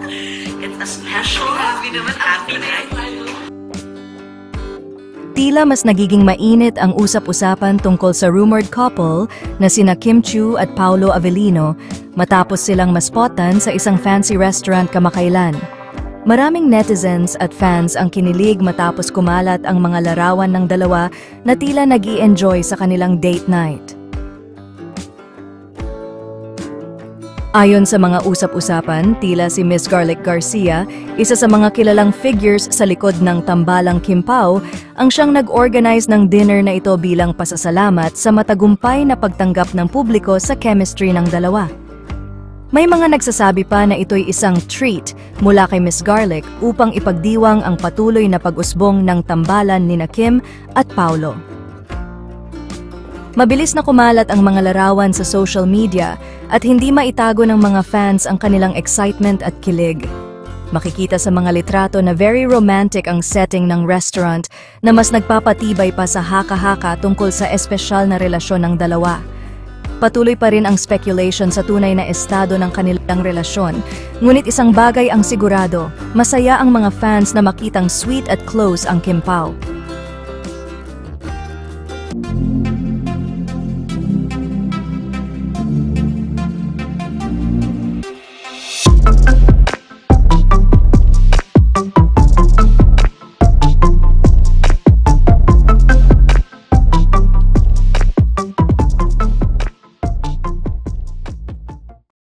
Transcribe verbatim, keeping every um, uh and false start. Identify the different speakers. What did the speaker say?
Speaker 1: It's a special happy naman, happy night.
Speaker 2: Tila mas nagiging mainit ang usap-usapan tungkol sa rumored couple na sina Kim Chiu at Paolo Avellino matapos silang maspotan sa isang fancy restaurant kamakailan. Maraming netizens at fans ang kinilig matapos kumalat ang mga larawan ng dalawa na tila nag-i-enjoy sa kanilang date night. Ayon sa mga usap-usapan, tila si Miss Garlic Garcia, isa sa mga kilalang figures sa likod ng tambalang Kim Pao, ang siyang nag-organize ng dinner na ito bilang pasasalamat sa matagumpay na pagtanggap ng publiko sa chemistry ng dalawa. May mga nagsasabi pa na ito'y isang treat mula kay Miss Garlic upang ipagdiwang ang patuloy na pag-usbong ng tambalan nina Kim at Paolo. Mabilis na kumalat ang mga larawan sa social media at hindi maitago ng mga fans ang kanilang excitement at kilig. Makikita sa mga litrato na very romantic ang setting ng restaurant na mas nagpapatibay pa sa haka-haka tungkol sa espesyal na relasyon ng dalawa. Patuloy pa rin ang speculation sa tunay na estado ng kanilang relasyon, ngunit isang bagay ang sigurado, masaya ang mga fans na makitang sweet at close ang Kim Pao.